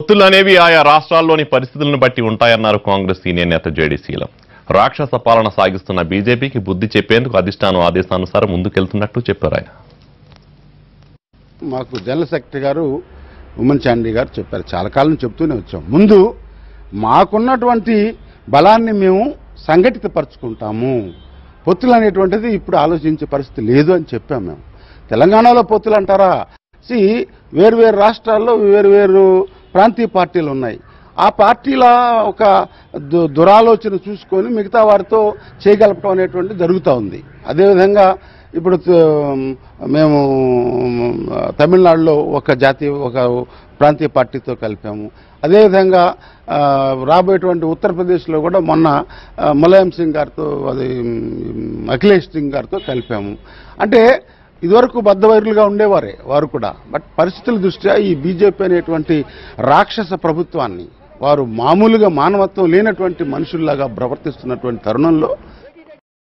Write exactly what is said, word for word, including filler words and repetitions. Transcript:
పొత్తులు అనేవి ఆయా రాష్ట్రాల్లోని పరిస్థితులను బట్టి ఉంటాయన్నారు కాంగ్రెస్ సీనియర్ నేత జేడీ సీలం. రాక్షస పాలన సాగిస్తున్న బీజేపీకి బుద్ధి చెప్పేందుకు అధిష్టానం ఆదేశానుసారం ముందుకెళ్తున్నట్టు చెప్పారు ఆయన. మాకు జనరల్ సెక్రటరీ గారు ఉమ్మన్ చాండీ గారు చెప్పారు, చాలా కాలం చెప్తూనే వచ్చాం. ముందు మాకున్నటువంటి బలాన్ని మేము సంఘటితపరుచుకుంటాము, పొత్తులు అనేటువంటిది ఇప్పుడు ఆలోచించే పరిస్థితి లేదు అని చెప్పాం. మేము తెలంగాణలో పొత్తులు అంటారా, సి వేరు వేరు రాష్ట్రాల్లో వేరు వేరు ప్రాంతీయ పార్టీలు ఉన్నాయి. ఆ పార్టీల ఒక దురాలోచన చూసుకొని మిగతా వారితో చేయగలపడం అనేటువంటి జరుగుతూ ఉంది. అదేవిధంగా ఇప్పుడు మేము తమిళనాడులో ఒక జాతీయ ఒక ప్రాంతీయ పార్టీతో కలిపాము. అదేవిధంగా రాబోయేటువంటి ఉత్తరప్రదేశ్లో కూడా మొన్న ములాయం సింగ్ గారితో అది అఖిలేష్ సింగ్ గారితో కలిపాము. అంటే ఇదివరకు బద్ధవైరులుగా ఉండేవారే వారు కూడా. బట్ పరిస్థితుల దృష్ట్యా ఈ బీజేపీ అనేటువంటి రాక్షస ప్రభుత్వాన్ని వారు మామూలుగా మానవత్వం లేనటువంటి మనుషుల్లాగా ప్రవర్తిస్తున్నటువంటి తరుణంలో